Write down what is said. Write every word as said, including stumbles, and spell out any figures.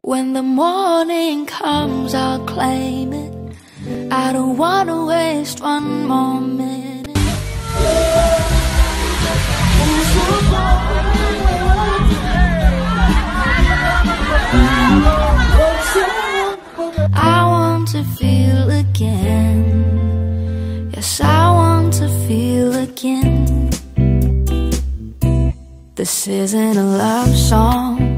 When the morning comes, I'll claim it. I don't wanna waste one more minute. I want to feel again. Yes, I want to feel again. This isn't a love song.